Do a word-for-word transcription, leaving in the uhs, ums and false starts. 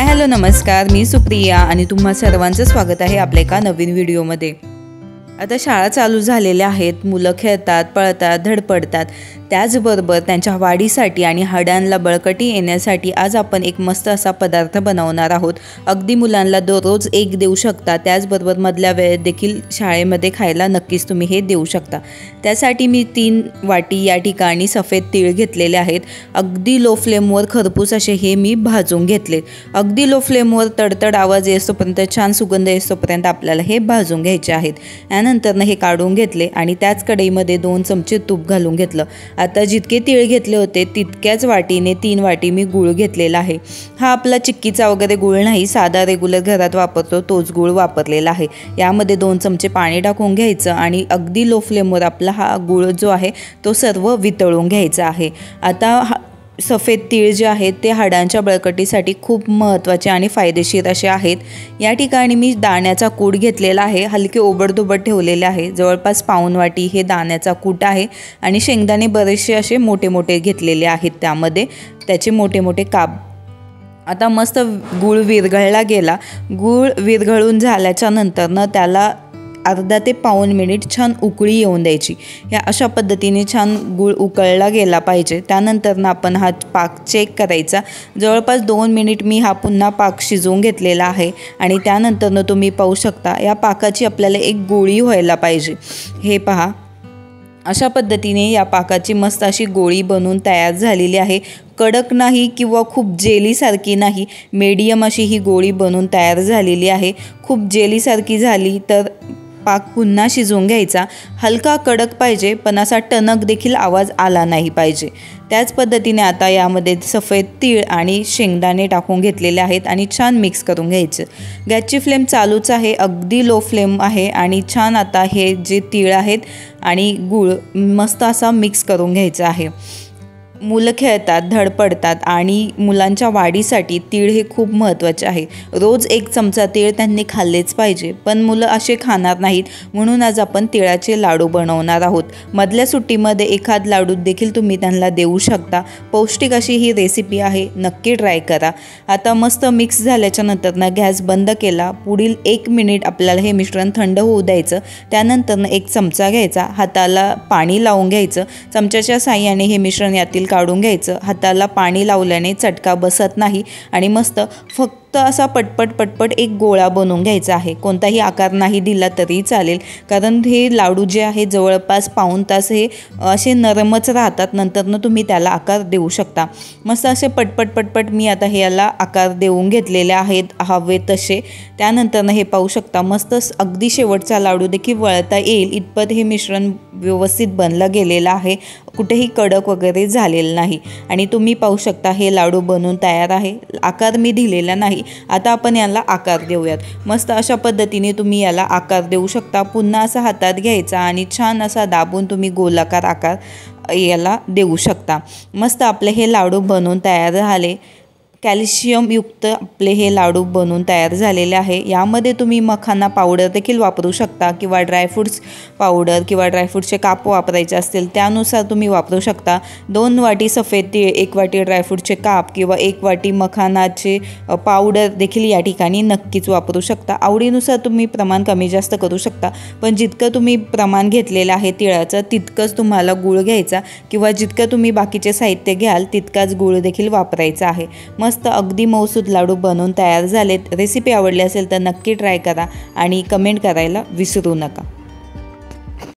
Hi hello नमस्कार, मी सुप्रिया आणि तुम्हा सर्वांचं स्वागत आहे आपल्या एका नवीन व्हिडिओमध्ये। आता शाळा चालू झालेल्या आहेत, मुलं खेळतात, पळतात, धडपडतात। त्याचबरोबर त्यांच्या वाढीसाठी आणि हाडांना बळकटी येण्यासाठी आज आपण एक मस्त असा पदार्थ बनवणार आहोत। अगदी मुलांना दररोज एक देऊ शकता, त्याचबरोबर मधल्या वेळेत देखील शाळेमध्ये खायला नक्कीच तुम्ही हे देऊ शकता। त्यासाठी मी तीन वाटी या ठिकाणी सफेद तीळ घेतलेले आहेत। अगदी लो फ्लेमवर खरपूस असे हे मी भाजून घेतले। अगदी लो फ्लेमवर तडतड आवाज येतोपर्यंत, छान सुगंध येतोपर्यंत आपल्याला हे भाजून घ्यायचे आहेत। यानंतर हे काढून घेतले आणि त्याच कढईमध्ये दोन चमचे तूप घालून घेतलं। आता जितके तीळ घेतले होते तितक्याच वाटीने तीन वाटी मी गूळ घेतलेला आहे। हा आपला चिक्कीचा वगैरे गूळ नाही, साधा रेग्युलर घरात वापरतो तोच गूळ वापरलेला आहे। यामध्ये दोन चमचे पाणी टाकून घ्यायचं आणि अगदी लो फ्लेमवर आपला हा गूळ जो आहे तो सर्व वितळून घ्यायचा आहे। आता सफेद तीळ जे आहेत ते हाडांच्या बळकटीसाठी खूप महत्त्वाचे आणि फायदेशीर असे आहेत। या ठिकाणी मी दाण्याचा कूट घेतलेला आहे, हलके ओबडधोबड ठेवलेले आहे। जवळपास पाऊण वाटी हे दाण्याचा कूट आहे आणि शेंगदाणे बरेचसे असे मोठे मोठे घेतलेले आहेत, त्यामध्ये त्याचे मोठे मोठे काप। आता मस्त गूळ विरघळला गेला। गूळ विरघळून झाल्याच्या नंतरनं त्याला अर्धा ते पाऊण मिनिट छान उकळी येऊन द्यायची। या अशा पद्धतीने छान गूळ उकळला गेला पाहिजे। त्यानंतर आपण हा पाक चेक करायचा। जवळपास दोन मिनिट मी हा पुन्हा पाक शिजवून घेतलेला आहे आणि त्यानंतरनं तुम्ही पाहू शकता या पाकाची आपल्याला एक गोळी व्हायला पाहिजे। हे पहा, अशा पद्धतीने या पाकाची मस्त अशी गोळी बनवून तयार झालेली आहे। कडक नाही किंवा खूप जेलीसारखी नाही, मीडियम अशी ही गोळी बनवून तयार झालेली आहे। खूप जेलीसारखी झाली तर पाक पुन्हा शिजवून घ्यायचा। हलका कडक पाहिजे पण असा टणक देखील आवाज आला नाही पाहिजे। त्याच पद्धतीने आता यामध्ये सफेद तीळ आणि शेंगदाणे टाकून घेतलेले आहेत आणि छान मिक्स करून घ्यायचं। गॅसची फ्लेम चालूच आहे, अगदी लो फ्लेम आहे आणि छान आता हे जे तीळ आहेत आणि गूळ मस्त असा मिक्स करून घ्यायचा आहे। मुलं खेळतात, धडपडतात आणि मुलांच्या वाढीसाठी तीळ हे खूप महत्त्वाचे आहे। रोज एक चमचा तीळ त्यांनी खाल्लेच पाहिजे, पण मुलं असे खाणार नाहीत, म्हणून आज आपण तिळाचे लाडू बनवणार आहोत। मधल्या सुट्टीमध्ये एखाद लाडू देखील तुम्ही त्यांना देऊ शकता। पौष्टिक अशी ही रेसिपी आहे, नक्की ट्राय करा। आता मस्त मिक्स झाल्याच्या नंतरनं गॅस बंद केला। पुढील एक मिनिट आपल्याला हे मिश्रण थंड होऊ द्यायचं। त्यानंतरनं एक चमचा घ्यायचा, हाताला पाणी लावून घ्यायचं। चमच्याच्या साहाय्याने हे मिश्रण यातील काढून घ्यायचं। हाताला पाणी लावल्याने चटका बसत नाही आणि मस्त फक्त असा पटपट पटपट एक गोळा बनवून घ्यायचा आहे। कोणताही आकार नाही दिला तरी चालेल, कारण हे लाडू जे आहे जवळपास पाऊण तास हे असे नरमच राहतात, नंतरनं तुम्ही त्याला आकार देऊ शकता। मस्त असे पटपट पटपट मी आता हे याला आकार देऊन घेतलेले आहेत हवे तसे। त्यानंतरनं हे पाहू शकता मस्त अगदी शेवटचा लाडू देखील वळता येईल इतपत हे मिश्रण व्यवस्थित बनलं गेलेलं आहे, कुठेही कडक वगैरे झालेलं नाही आणि तुम्ही पाहू शकता हे लाडू बनवून तयार आहे। आकार मी दिलेला नाही, आता आपण याला आकार देऊयात। मस्त अशा पद्धतीने तुम्ही याला आकार देऊ शकता। पुन्हा असा हातात घ्यायचा आणि छान असा दाबून तुम्ही गोलाकार आकार याला देऊ शकता। मस्त आपले हे लाडू बनवून तयार झाले। कॅल्शियमयुक्त आपले हे लाडू बनवून तयार झालेले आहे। यामध्ये तुम्ही मखाना पावडर देखील वापरू शकता किंवा ड्रायफ्रूट्स पावडर किंवा ड्रायफ्रूटचे काप वापरायचे असतील त्यानुसार तुम्ही वापरू शकता। दोन वाटी सफेद तीळ, एक वाटी ड्रायफ्रूटचे काप किंवा एक वाटी मखानाचे पावडर देखील या ठिकाणी नक्कीच वापरू शकता। आवडीनुसार तुम्ही प्रमाण कमी जास्त करू शकता, पण जितकं तुम्ही प्रमाण घेतलेलं आहे तिळाचं तितकंच तुम्हाला गूळ घ्यायचा किंवा जितकं तुम्ही बाकीचे साहित्य घ्याल तितकाच गूळ देखील वापरायचा आहे। मस्त अगदी मऊसूद लाडू बनवून तयार झालेत। रेसिपी आवडली असेल तर नक्की ट्राय करा आणि कमेंट करायला विसरू नका।